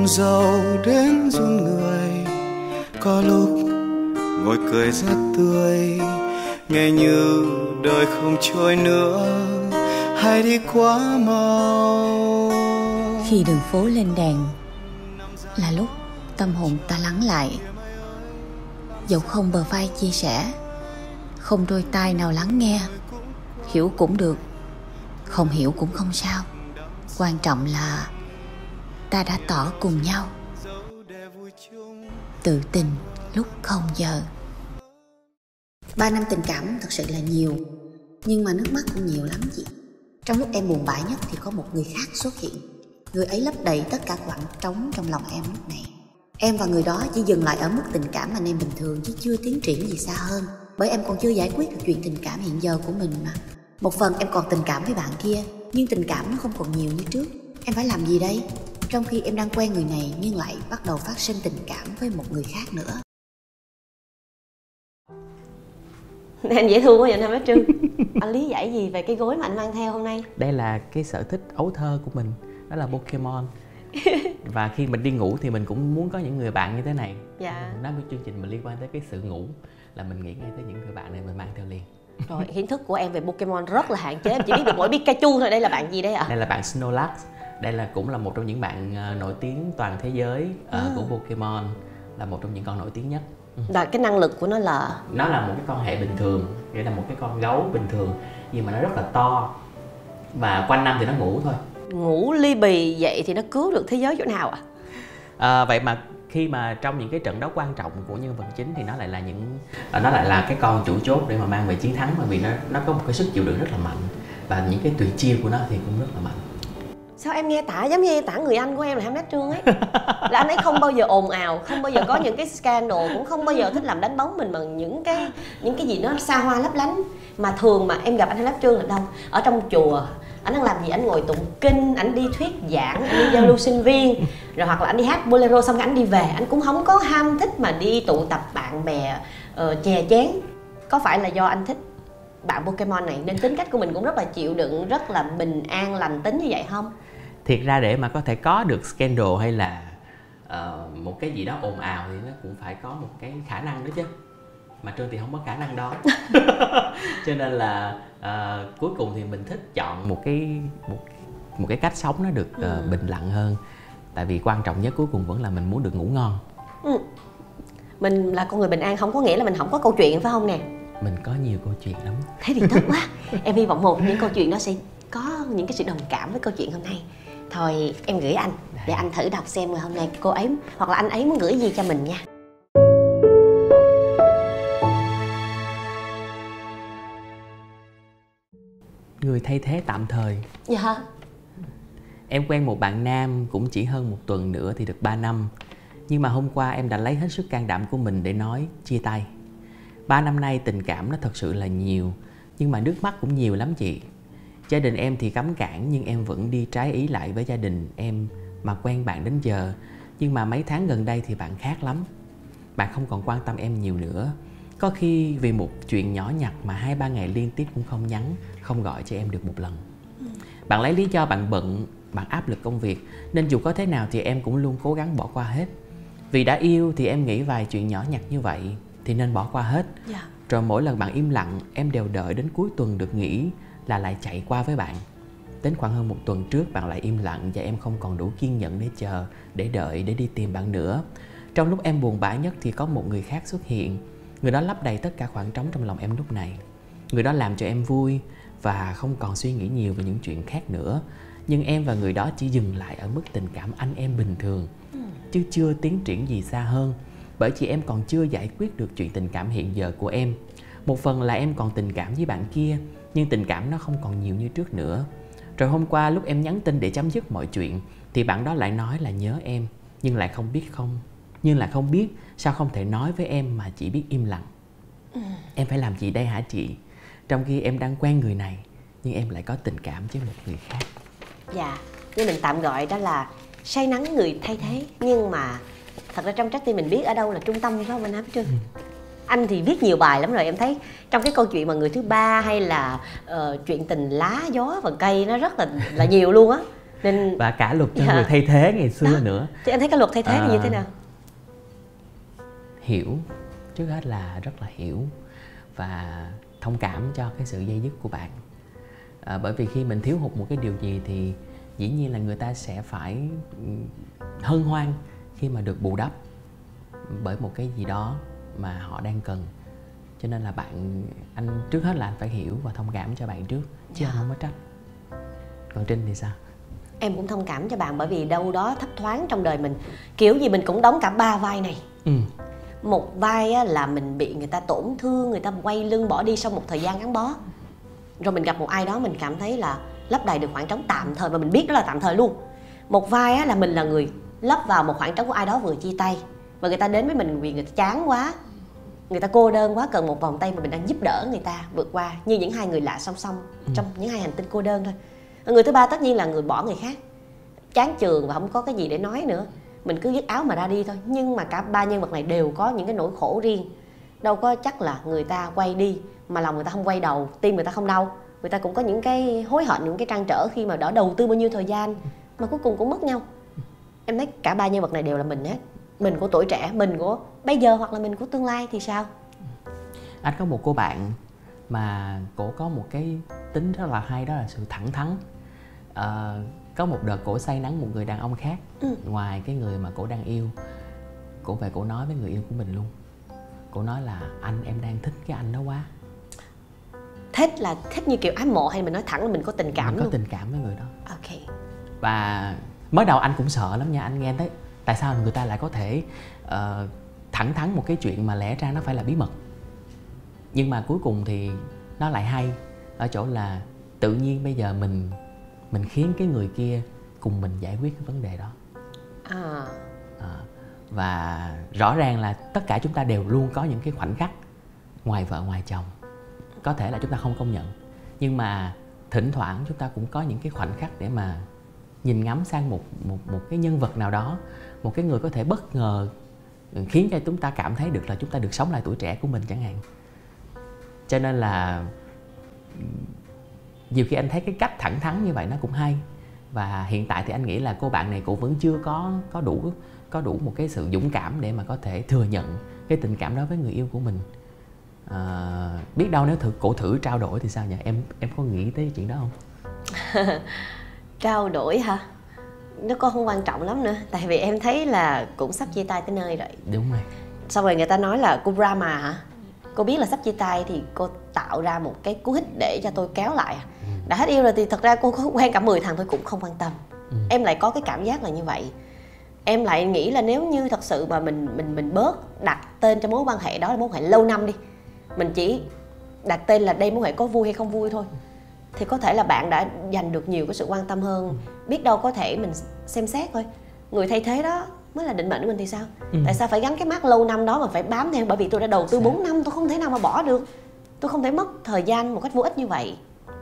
buồn rầu đến run người, có lúc ngồi cười rất tươi, nghe như đời không trôi nữa, hay đi quá mau. Khi đường phố lên đèn là lúc tâm hồn ta lắng lại. Dẫu không bờ vai chia sẻ, không đôi tai nào lắng nghe, hiểu cũng được, không hiểu cũng không sao. Quan trọng là ta đã tỏ cùng nhau, tự tình lúc không giờ. 3 năm tình cảm thật sự là nhiều, nhưng mà nước mắt cũng nhiều lắm chị. Trong lúc em buồn bã nhất thì có một người khác xuất hiện. Người ấy lấp đầy tất cả khoảng trống trong lòng em lúc này. Em và người đó chỉ dừng lại ở mức tình cảm anh em bình thường, chứ chưa tiến triển gì xa hơn. Bởi em còn chưa giải quyết được chuyện tình cảm hiện giờ của mình mà. Một phần em còn tình cảm với bạn kia, nhưng tình cảm nó không còn nhiều như trước. Em phải làm gì đây? Trong khi em đang quen người này nhưng lại bắt đầu phát sinh tình cảm với một người khác nữa. Anh dễ thương quá vậy Nam Bá Trưng. Anh lý giải gì về cái gối mà anh mang theo hôm nay? Đây là cái sở thích ấu thơ của mình, đó là Pokemon. Và khi mình đi ngủ thì mình cũng muốn có những người bạn như thế này. Dạ. Nói với chương trình mình liên quan tới cái sự ngủ là mình nghĩ ngay tới những người bạn này mình mang theo liền. Rồi, kiến thức của em về Pokemon rất là hạn chế, em chỉ biết được mỗi Pikachu thôi. Đây là bạn gì đây ạ? Đây là bạn Snorlax. Đây là cũng là một trong những bạn nổi tiếng toàn thế giới của Pokemon, là một trong những con nổi tiếng nhất. Là cái năng lực của nó là một cái con hệ bình thường, nghĩa là một cái con gấu bình thường, nhưng mà nó rất là to và quanh năm thì nó ngủ thôi. Ngủ ly bì vậy thì nó cứu được thế giới chỗ nào ạ? Vậy mà khi mà trong những cái trận đấu quan trọng của nhân vật chính thì nó lại là cái con chủ chốt để mà mang về chiến thắng, bởi vì nó có một cái sức chịu đựng rất là mạnh và những cái tuyệt chiêu của nó thì cũng rất là mạnh. Sao em nghe tả giống như tả người anh của em là Ham Đát Trương ấy. Là anh ấy không bao giờ ồn ào, không bao giờ có những cái scandal, cũng không bao giờ thích làm đánh bóng mình bằng những cái gì nó xa hoa lấp lánh. Mà thường mà em gặp anh Ham Đát Trương ở đâu? Ở trong chùa. Anh đang làm gì? Anh ngồi tụng kinh, anh đi thuyết giảng, anh đi giao lưu sinh viên, rồi hoặc là anh đi hát bolero xong anh đi về. Anh cũng không có ham thích mà đi tụ tập bạn bè chè chén. Có phải là do anh thích bạn Pokemon này nên tính cách của mình cũng rất là chịu đựng, rất là bình an, lành tính như vậy không? Thiệt ra để mà có thể có được scandal hay là một cái gì đó ồn ào thì nó cũng phải có một cái khả năng đó chứ. Mà Trương thì không có khả năng đó. Cho nên là cuối cùng thì mình thích chọn một cái cách sống nó được bình lặng hơn. Tại vì quan trọng nhất cuối cùng vẫn là mình muốn được ngủ ngon. Mình là con người bình an không có nghĩa là mình không có câu chuyện phải không nè? Mình có nhiều câu chuyện lắm. Thế thì tốt quá. Em hy vọng một những câu chuyện đó sẽ có những cái sự đồng cảm với câu chuyện hôm nay. Thôi em gửi anh để anh thử đọc xem là hôm nay cô ấy hoặc là anh ấy muốn gửi gì cho mình nha. Người thay thế tạm thời. Dạ. Em quen một bạn nam cũng chỉ hơn 1 tuần nữa thì được 3 năm. Nhưng mà hôm qua em đã lấy hết sức can đảm của mình để nói chia tay. 3 năm nay tình cảm nó thật sự là nhiều, nhưng mà nước mắt cũng nhiều lắm chị. Gia đình em thì cấm cản nhưng em vẫn đi trái ý lại với gia đình em mà quen bạn đến giờ. Nhưng mà mấy tháng gần đây thì bạn khác lắm. Bạn không còn quan tâm em nhiều nữa. Có khi vì một chuyện nhỏ nhặt mà 2-3 ngày liên tiếp cũng không nhắn, không gọi cho em được một lần. Bạn lấy lý do bạn bận, bạn áp lực công việc, nên dù có thế nào thì em cũng luôn cố gắng bỏ qua hết. Vì đã yêu thì em nghĩ vài chuyện nhỏ nhặt như vậy thì nên bỏ qua hết. Rồi mỗi lần bạn im lặng, em đều đợi đến cuối tuần được nghỉ là lại chạy qua với bạn. Đến khoảng hơn 1 tuần trước bạn lại im lặng và em không còn đủ kiên nhẫn để chờ, để đợi, để đi tìm bạn nữa. Trong lúc em buồn bã nhất thì có một người khác xuất hiện. Người đó lấp đầy tất cả khoảng trống trong lòng em lúc này. Người đó làm cho em vui và không còn suy nghĩ nhiều về những chuyện khác nữa. Nhưng em và người đó chỉ dừng lại ở mức tình cảm anh em bình thường, chứ chưa tiến triển gì xa hơn. Bởi vì em còn chưa giải quyết được chuyện tình cảm hiện giờ của em. Một phần là em còn tình cảm với bạn kia, nhưng tình cảm nó không còn nhiều như trước nữa. Rồi hôm qua lúc em nhắn tin để chấm dứt mọi chuyện thì bạn đó lại nói là nhớ em, nhưng lại không biết sao không thể nói với em mà chỉ biết im lặng. Em phải làm gì đây hả chị? Trong khi em đang quen người này nhưng em lại có tình cảm với một người khác. Dạ, nhưng mình tạm gọi đó là say nắng người thay thế. Nhưng mà thật ra trong trái tim mình biết ở đâu là trung tâm phải không anh Ham Trương? Anh thì viết nhiều bài lắm rồi, em thấy trong cái câu chuyện mà người thứ ba hay là chuyện tình lá gió và cây nó rất là nhiều luôn á. và cả luật cho người thay thế ngày xưa đó. Nữa thì anh thấy cái luật thay thế là như thế nào? Hiểu, trước hết là rất là hiểu và thông cảm cho cái sự dây dứt của bạn. Bởi vì khi mình thiếu hụt một cái điều gì thì dĩ nhiên là người ta sẽ phải hân hoan khi mà được bù đắp bởi một cái gì đó mà họ đang cần. Cho nên là anh trước hết là anh phải hiểu và thông cảm cho bạn trước, chứ anh không có trách. Còn Trinh thì sao? Em cũng thông cảm cho bạn, bởi vì đâu đó thấp thoáng trong đời mình kiểu gì mình cũng đóng cả 3 vai này. Một vai á, là mình bị người ta tổn thương, người ta quay lưng bỏ đi sau một thời gian gắn bó, rồi mình gặp một ai đó mình cảm thấy là lấp đầy được khoảng trống tạm thời, và mình biết đó là tạm thời luôn. Một vai á, là mình là người lấp vào một khoảng trống của ai đó vừa chia tay, và người ta đến với mình vì người ta chán quá, người ta cô đơn quá, cần một vòng tay mà mình đang giúp đỡ người ta vượt qua, như những hai người lạ song song trong những hai hành tinh cô đơn thôi. Người thứ ba tất nhiên là người bỏ người khác, chán chường và không có cái gì để nói nữa, mình cứ dứt áo mà ra đi thôi. Nhưng mà cả ba nhân vật này đều có những cái nỗi khổ riêng. Đâu có chắc là người ta quay đi mà lòng người ta không quay đầu, tim người ta không đau. Người ta cũng có những cái hối hận, những cái trăn trở khi mà đã đầu tư bao nhiêu thời gian mà cuối cùng cũng mất nhau. Em thấy cả ba nhân vật này đều là mình hết. Mình của tuổi trẻ, mình của bây giờ, hoặc là mình của tương lai thì sao? Anh có một cô bạn mà cổ có một cái tính rất là hay, đó là sự thẳng thắn. Có một đợt cổ say nắng một người đàn ông khác ngoài cái người mà cổ đang yêu. Cổ về cổ nói với người yêu của mình luôn. Cổ nói là em đang thích cái anh đó quá. Thích là thích như kiểu ái mộ, hay mình nói thẳng là mình có tình cảm mình có luôn? Tình cảm với người đó. Ok. Và mới đầu anh cũng sợ lắm nha. Anh nghe thấy tại sao người ta lại có thể thẳng thắn một cái chuyện mà lẽ ra nó phải là bí mật. Nhưng mà cuối cùng thì nó lại hay ở chỗ là tự nhiên bây giờ mình khiến cái người kia cùng mình giải quyết cái vấn đề đó. Và rõ ràng là tất cả chúng ta đều luôn có những cái khoảnh khắc ngoài vợ ngoài chồng. Có thể là chúng ta không công nhận, nhưng mà thỉnh thoảng chúng ta cũng có những cái khoảnh khắc để mà nhìn ngắm sang một cái nhân vật nào đó, một cái người có thể bất ngờ khiến cho chúng ta cảm thấy được là chúng ta được sống lại tuổi trẻ của mình chẳng hạn. Cho nên là nhiều khi anh thấy cái cách thẳng thắn như vậy nó cũng hay. Và hiện tại thì anh nghĩ là cô bạn này cô vẫn chưa có đủ một cái sự dũng cảm để mà có thể thừa nhận cái tình cảm đó với người yêu của mình. Biết đâu nếu cổ thử trao đổi thì sao nhỉ? Em có nghĩ tới chuyện đó không? Trao đổi hả? Nó có không quan trọng lắm nữa. Tại vì em thấy là cũng sắp chia tay tới nơi rồi. Đúng rồi. Xong rồi người ta nói là cô drama hả? Cô biết là sắp chia tay thì cô tạo ra một cái cú hích để cho tôi kéo lại. Đã hết yêu rồi thì thật ra cô có quen cả 10 thằng tôi cũng không quan tâm. Em lại có cái cảm giác là như vậy. Em lại nghĩ là nếu như thật sự mà mình bớt đặt tên cho mối quan hệ đó là mối quan hệ lâu năm đi, mình chỉ đặt tên là đây mối quan hệ có vui hay không vui thôi, thì có thể là bạn đã dành được nhiều cái sự quan tâm hơn. Biết đâu có thể mình xem xét thôi, người thay thế đó mới là định mệnh của mình thì sao? Tại sao phải gắn cái mác lâu năm đó mà phải bám theo? Bởi vì tôi đã đầu tư 4 năm, tôi không thể nào mà bỏ được. Tôi không thể mất thời gian một cách vô ích như vậy.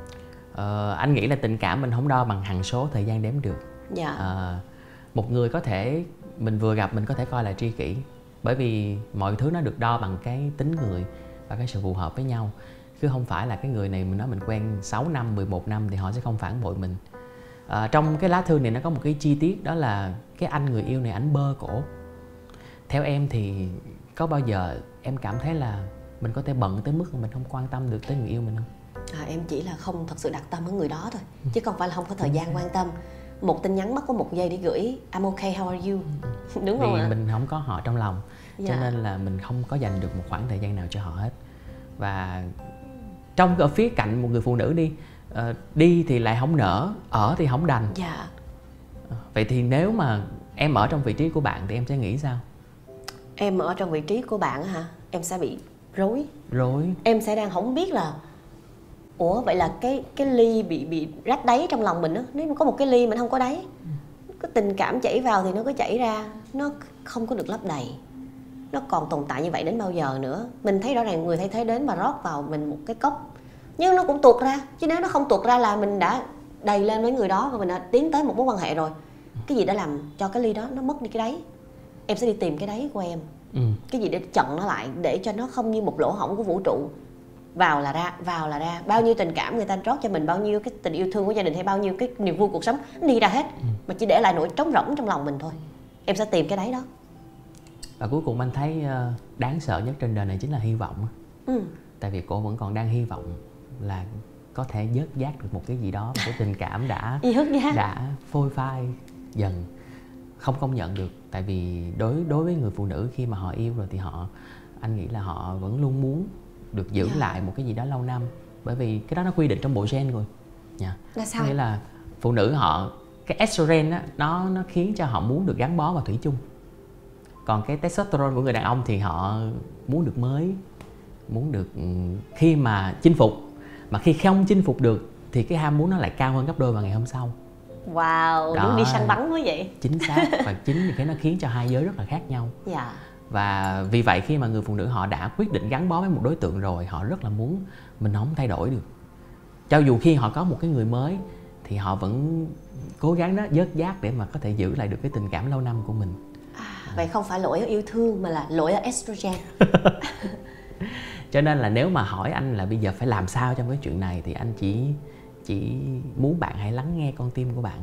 Anh nghĩ là tình cảm mình không đo bằng hằng số thời gian đếm được. Một người có thể mình vừa gặp mình có thể coi là tri kỷ, bởi vì mọi thứ nó được đo bằng cái tính người và cái sự phù hợp với nhau. Chứ không phải là cái người này mình nói mình quen 6 năm, 11 năm thì họ sẽ không phản bội mình. Trong cái lá thư này nó có một cái chi tiết, đó là cái anh người yêu này ảnh bơ cổ. Theo em thì có bao giờ em cảm thấy là mình có thể bận tới mức mà mình không quan tâm được tới người yêu mình không? Em chỉ là không thật sự đặt tâm ở người đó thôi, chứ không phải là không có thời gian quan tâm. Một tin nhắn mất có 1 giây để gửi I'm okay, how are you? Đúng không ạ? Vì mình không có họ trong lòng, cho nên là mình không có dành được một khoảng thời gian nào cho họ hết. Và trong ở phía cạnh một người phụ nữ đi thì lại không nỡ, ở thì không đành. Vậy thì nếu mà em ở trong vị trí của bạn thì em sẽ nghĩ sao? Em ở trong vị trí của bạn hả? Em sẽ bị rối. Em sẽ đang không biết là ủa vậy là cái ly bị rách đáy trong lòng mình á. Nếu mà có một cái ly mình không có đáy, cái tình cảm chảy vào thì nó cứ chảy ra, nó không có được lấp đầy. Nó còn tồn tại như vậy đến bao giờ nữa? Mình thấy rõ ràng người thay thế đến và rót vào mình một cái cốc, nhưng nó cũng tuột ra. Chứ nếu nó không tuột ra là mình đã đầy lên với người đó và mình đã tiến tới một mối quan hệ rồi. Cái gì đã làm cho cái ly đó nó mất đi cái đáy? Em sẽ đi tìm cái đáy của em. Cái gì để chặn nó lại, để cho nó không như một lỗ hổng của vũ trụ vào là ra, vào là ra. Bao nhiêu tình cảm người ta rót cho mình, bao nhiêu cái tình yêu thương của gia đình hay bao nhiêu cái niềm vui cuộc sống đi ra hết, mà chỉ để lại nỗi trống rỗng trong lòng mình thôi. Em sẽ tìm cái đấy đó. Và cuối cùng anh thấy đáng sợ nhất trên đời này chính là hy vọng. Tại vì cô vẫn còn đang hy vọng là có thể vớt vát được một cái gì đó, một cái tình cảm đã phôi phai dần, không công nhận được. Tại vì đối với người phụ nữ khi mà họ yêu rồi thì anh nghĩ là họ vẫn luôn muốn được giữ lại một cái gì đó lâu năm, bởi vì cái đó nó quy định trong bộ gen rồi nha. Là sao? Nghĩa là phụ nữ họ, cái estrogen á, nó khiến cho họ muốn được gắn bó và thủy chung. Còn cái testosterone của người đàn ông thì họ muốn được mới, muốn được khi mà chinh phục, mà khi không chinh phục được thì cái ham muốn nó lại cao hơn gấp đôi vào ngày hôm sau. Wow, đúng đi săn bắn quá vậy. Chính xác. Và chính vì cái nó khiến cho hai giới rất là khác nhau. Dạ. Và vì vậy khi mà người phụ nữ họ đã quyết định gắn bó với một đối tượng rồi, họ rất là muốn mình không thay đổi được. Cho dù khi họ có một cái người mới thì họ vẫn cố gắng đó vớt vát để mà có thể giữ lại được cái tình cảm lâu năm của mình. Vậy không phải lỗi ở yêu thương mà là lỗi ở estrogen. Cho nên là nếu mà hỏi anh là bây giờ phải làm sao trong cái chuyện này thì anh chỉ muốn bạn hãy lắng nghe con tim của bạn.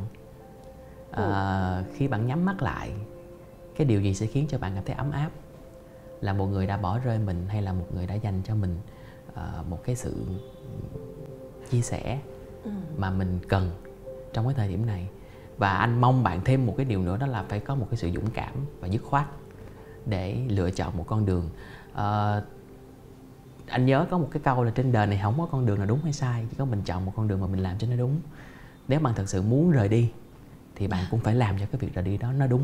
Khi bạn nhắm mắt lại, cái điều gì sẽ khiến cho bạn cảm thấy ấm áp? Là một người đã bỏ rơi mình hay là một người đã dành cho mình một cái sự chia sẻ mà mình cần trong cái thời điểm này. Và anh mong bạn thêm một cái điều nữa, đó là phải có một cái sự dũng cảm và dứt khoát để lựa chọn một con đường. Anh nhớ có một cái câu là trên đời này không có con đường nào đúng hay sai, chỉ có mình chọn một con đường mà mình làm cho nó đúng. Nếu bạn thật sự muốn rời đi thì bạn cũng phải làm cho cái việc rời đi đó nó đúng,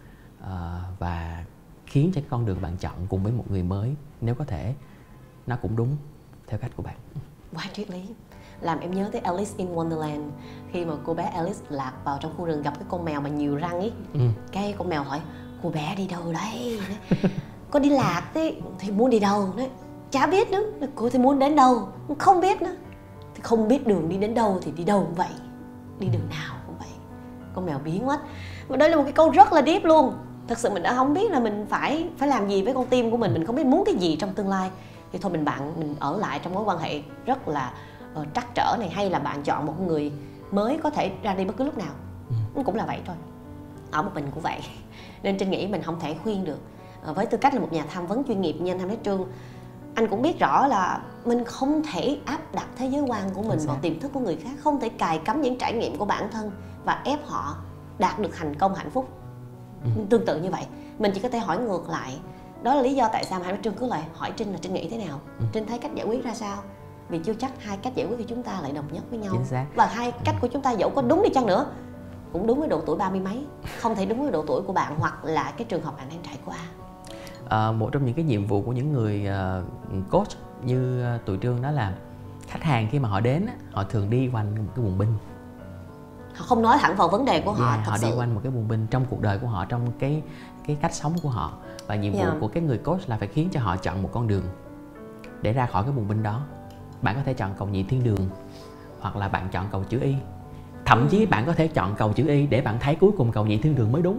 và khiến cho cái con đường bạn chọn cùng với một người mới, nếu có thể, nó cũng đúng theo cách của bạn. Quá triết lý. Làm em nhớ tới Alice in Wonderland. Khi mà cô bé Alice lạc vào trong khu rừng gặp cái con mèo mà nhiều răng ấy. Cái con mèo hỏi cô bé đi đâu đấy? Có đi lạc đấy. Thì muốn đi đâu đấy? Chả biết nữa. Cô thì muốn đến đâu? Không biết nữa. Thì không biết đường đi đến đâu thì đi đâu cũng vậy. Đi đường nào cũng vậy. Con mèo biến mất. Và đây là một cái câu rất là deep luôn. Thật sự mình đã không biết là mình phải làm gì với con tim của mình không biết muốn cái gì trong tương lai. Thì thôi mình ở lại trong mối quan hệ rất là trắc trở này, hay là bạn chọn một người mới có thể ra đi bất cứ lúc nào. Cũng là vậy thôi. Ở một mình cũng vậy. Nên Trinh nghĩ mình không thể khuyên được. Với tư cách là một nhà tham vấn chuyên nghiệp như anh Tham Đế Trương, anh cũng biết rõ là mình không thể áp đặt thế giới quan của mình vào tiềm thức của người khác, không thể cài cắm những trải nghiệm của bản thân và ép họ đạt được thành công hạnh phúc. Tương tự như vậy, mình chỉ có thể hỏi ngược lại. Đó là lý do tại sao Tham Đế Trương cứ lại hỏi Trinh là Trinh nghĩ thế nào, Trinh thấy cách giải quyết ra sao. Vì chưa chắc hai cách giải quyết của chúng ta lại đồng nhất với nhau. Và hai cách của chúng ta dẫu có đúng đi chăng nữa cũng đúng với độ tuổi 30 mấy, không thể đúng với độ tuổi của bạn hoặc là cái trường hợp bạn đang trải qua. Một trong những cái nhiệm vụ của những người coach như tụi Trương đó là khách hàng khi mà họ đến, họ thường đi quanh một cái bùng binh. Họ không nói thẳng vào vấn đề của họ. Họ đi quanh một cái bùng binh trong cuộc đời của họ, trong cái cách sống của họ. Và nhiệm vụ của cái người coach là phải khiến cho họ chọn một con đường để ra khỏi cái bùng binh đó. Bạn có thể chọn cầu nhị thiên đường, hoặc là bạn chọn cầu chữ Y. Thậm chí bạn có thể chọn cầu chữ Y để bạn thấy cuối cùng cầu nhị thiên đường mới đúng.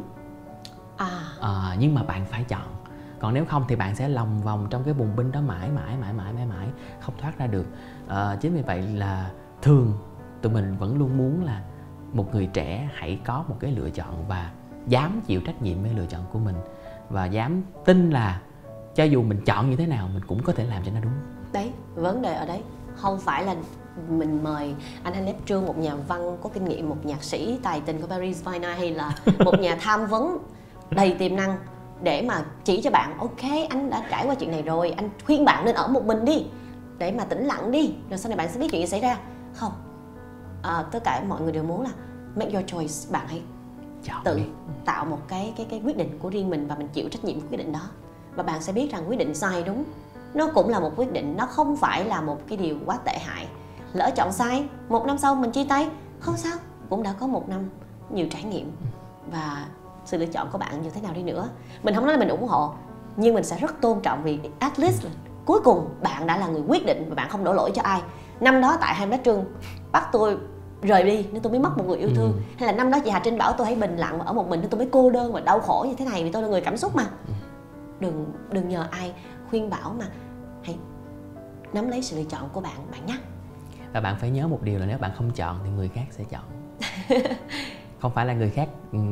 Nhưng mà bạn phải chọn. Còn nếu không thì bạn sẽ lòng vòng trong cái bùng binh đó mãi không thoát ra được. Chính vì vậy là thường tụi mình vẫn luôn muốn là một người trẻ hãy có một cái lựa chọn và dám chịu trách nhiệm với lựa chọn của mình, và dám tin là cho dù mình chọn như thế nào mình cũng có thể làm cho nó đúng. Đấy, vấn đề ở đấy không phải là mình mời anh Tham Đế Trương, một nhà văn có kinh nghiệm, một nhạc sĩ tài tình của Paris by Night, hay là một nhà tham vấn đầy tiềm năng để mà chỉ cho bạn ok anh đã trải qua chuyện này rồi, anh khuyên bạn nên ở một mình đi để mà tĩnh lặng đi rồi sau này bạn sẽ biết chuyện gì xảy ra. Không, tất cả mọi người đều muốn là make your choice, bạn hãy tự tạo một cái quyết định của riêng mình và mình chịu trách nhiệm của quyết định đó. Và bạn sẽ biết rằng quyết định sai đúng nó cũng là một quyết định, nó không phải là một cái điều quá tệ hại. Lỡ chọn sai, 1 năm sau mình chia tay, không sao, cũng đã có 1 năm nhiều trải nghiệm. Và sự lựa chọn của bạn như thế nào đi nữa, mình không nói là mình ủng hộ, nhưng mình sẽ rất tôn trọng, vì at least cuối cùng bạn đã là người quyết định và bạn không đổ lỗi cho ai. Năm đó tại Tham Đế Trương bắt tôi rời đi nên tôi mới mất một người yêu thương, hay là năm đó chị Hà Trinh bảo tôi hãy bình lặng và ở một mình nên tôi mới cô đơn và đau khổ như thế này, vì tôi là người cảm xúc mà. Đừng nhờ ai khuyên bảo, mà hãy nắm lấy sự lựa chọn của bạn, bạn nhé. Và bạn phải nhớ một điều là nếu bạn không chọn thì người khác sẽ chọn. Không phải là người khác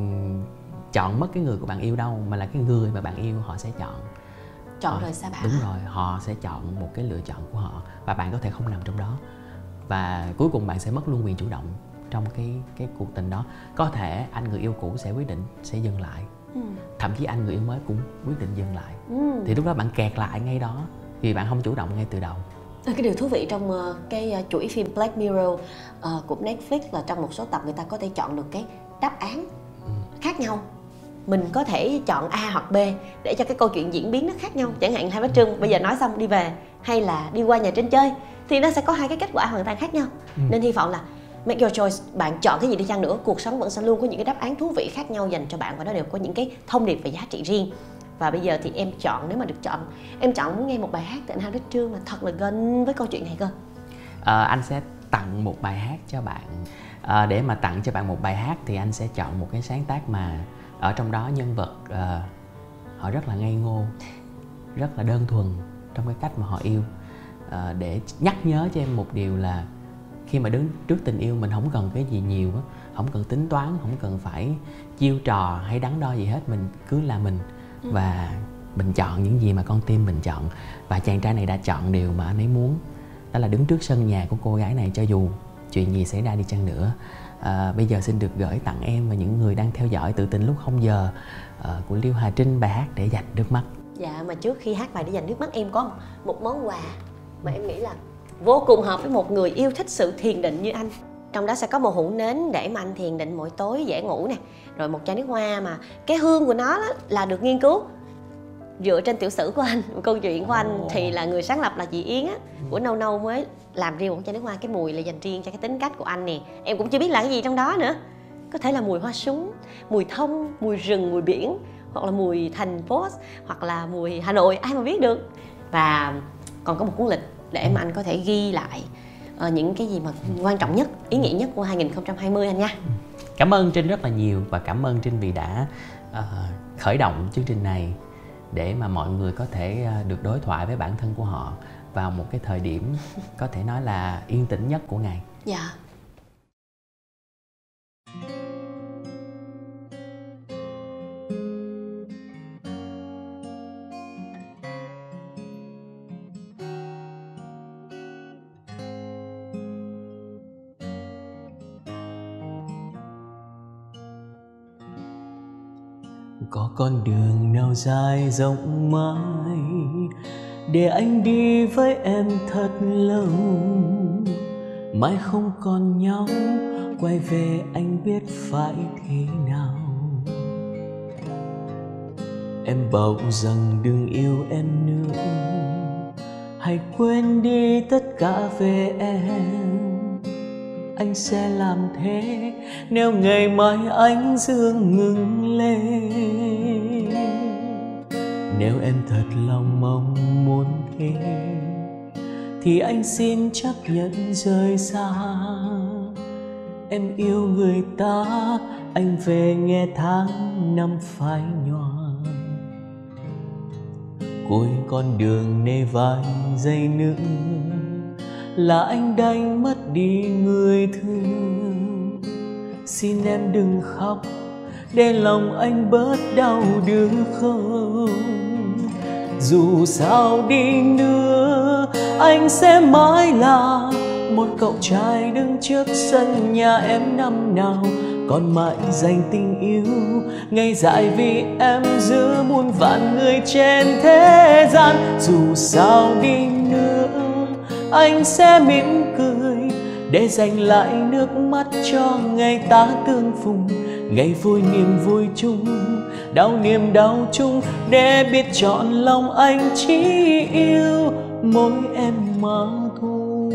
chọn mất cái người của bạn yêu đâu, mà là cái người mà bạn yêu họ sẽ chọn. Chọn rồi sao bạn? Đúng rồi, họ sẽ chọn một cái lựa chọn của họ và bạn có thể không nằm trong đó. Và cuối cùng bạn sẽ mất luôn quyền chủ động trong cái cuộc tình đó. Có thể anh người yêu cũ sẽ quyết định sẽ dừng lại, thậm chí anh người yêu mới cũng quyết định dừng lại. Thì lúc đó bạn kẹt lại ngay đó vì bạn không chủ động ngay từ đầu. Cái điều thú vị trong cái chuỗi phim Black Mirror của Netflix là trong một số tập người ta có thể chọn được cái đáp án khác nhau. Mình có thể chọn A hoặc B để cho cái câu chuyện diễn biến nó khác nhau. Chẳng hạn Hai Bá Trưng bây giờ nói xong đi về hay là đi qua nhà trên chơi thì nó sẽ có hai cái kết quả hoàn toàn khác nhau. Nên hy vọng là make your choice, bạn chọn cái gì đi chăng nữa, cuộc sống vẫn sẽ luôn có những cái đáp án thú vị khác nhau dành cho bạn và nó đều có những cái thông điệp và giá trị riêng. Và bây giờ thì em chọn, nếu mà được chọn, em chọn muốn nghe một bài hát từ anh Hai Bá Trưng mà thật là gần với câu chuyện này cơ. Anh sẽ tặng một bài hát cho bạn. Để mà tặng cho bạn một bài hát thì anh sẽ chọn một cái sáng tác mà ở trong đó nhân vật họ rất là ngây ngô, rất là đơn thuần trong cái cách mà họ yêu, để nhắc nhớ cho em một điều là khi mà đứng trước tình yêu mình không cần cái gì nhiều, không cần tính toán, không cần phải chiêu trò hay đắn đo gì hết, mình cứ là mình và mình chọn những gì mà con tim mình chọn. Và chàng trai này đã chọn điều mà anh ấy muốn, đó là đứng trước sân nhà của cô gái này cho dù chuyện gì xảy ra đi chăng nữa. Bây giờ xin được gửi tặng em và những người đang theo dõi Tự Tình Lúc Không Giờ của Liêu Hà Trinh bài hát Để Dành Nước Mắt. Dạ, mà trước khi hát bài Để Dành Nước Mắt, em có một món quà mà em nghĩ là vô cùng hợp với một người yêu thích sự thiền định như anh. Trong đó sẽ có một hũ nến để mà anh thiền định mỗi tối dễ ngủ nè, rồi một chai nước hoa mà cái hương của nó là được nghiên cứu dựa trên tiểu sử của anh, câu chuyện của anh thì là người sáng lập là chị Yến á, của Nâu Nâu mới làm riêng một chai nước hoa. Cái mùi là dành riêng cho cái tính cách của anh nè, em cũng chưa biết là cái gì trong đó nữa. Có thể là mùi hoa súng, mùi thông, mùi rừng, mùi biển, hoặc là mùi thành phố, hoặc là mùi Hà Nội, ai mà biết được. Và còn có một cuốn lịch để mà anh có thể ghi lại những cái gì mà quan trọng nhất, ý nghĩa nhất của 2020 anh nha. Cảm ơn Trinh rất là nhiều và cảm ơn Trinh vì đã khởi động chương trình này để mà mọi người có thể được đối thoại với bản thân của họ vào một cái thời điểm có thể nói là yên tĩnh nhất của ngày. Dạ. Có con đường nào dài rộng mãi để anh đi với em thật lâu, mãi không còn nhau, quay về anh biết phải thế nào. Em bảo rằng đừng yêu em nữa, hãy quên đi tất cả về em. Anh sẽ làm thế nếu ngày mai anh dương ngừng lên. Nếu em thật lòng mong muốn thế thì anh xin chấp nhận rời xa. Em yêu người ta, anh về nghe tháng năm phai nhòa. Cuối con đường này vài giây nữa là anh đánh mất đi người thương. Xin em đừng khóc để lòng anh bớt đau được không? Dù sao đi nữa anh sẽ mãi là một cậu trai đứng trước sân nhà em năm nào, còn mãi dành tình yêu ngày dại vì em giữa muôn vạn người trên thế gian. Dù sao đi nữa anh sẽ mỉm cười để dành lại nước mắt cho ngày ta tương phùng, ngày vui niềm vui chung, đau niềm đau chung, để biết chọn lòng anh chỉ yêu mỗi em mà thôi.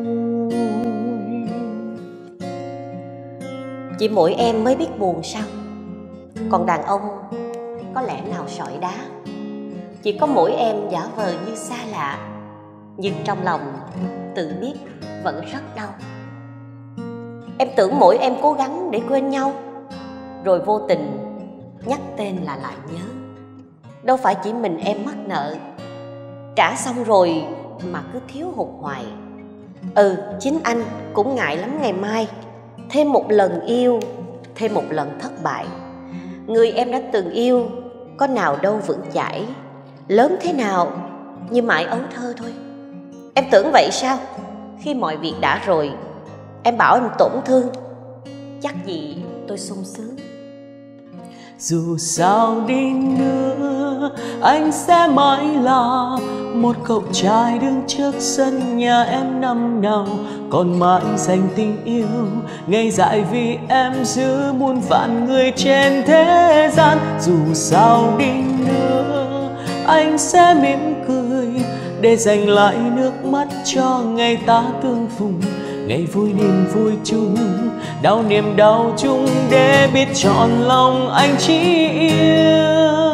Chỉ mỗi em mới biết buồn sao? Còn đàn ông có lẽ nào sỏi đá? Chỉ có mỗi em giả vờ như xa lạ, nhưng trong lòng tự biết vẫn rất đau. Em tưởng mỗi em cố gắng để quên nhau, rồi vô tình nhắc tên là lại nhớ. Đâu phải chỉ mình em mắc nợ, trả xong rồi mà cứ thiếu hụt hoài. Chính anh cũng ngại lắm ngày mai. Thêm một lần yêu, thêm một lần thất bại. Người em đã từng yêu có nào đâu vững chãi, lớn thế nào như mãi ấu thơ thôi. Em tưởng vậy sao? Khi mọi việc đã rồi, em bảo em tổn thương, chắc gì tôi sung sướng. Dù sao đi nữa, anh sẽ mãi là một cậu trai đứng trước sân nhà em năm nào, còn mãi dành tình yêu ngây dại vì em giữ muôn vạn người trên thế gian. Dù sao đi nữa, anh sẽ mỉm cười để dành lại nước mắt cho ngày ta tương phùng, ngày vui niềm vui chung, đau niềm đau chung, để biết trọn lòng anh chỉ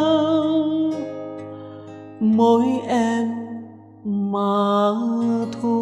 yêu mỗi em mà thôi.